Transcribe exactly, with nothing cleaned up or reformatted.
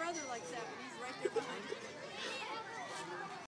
brother likes that, but he's right there behind you.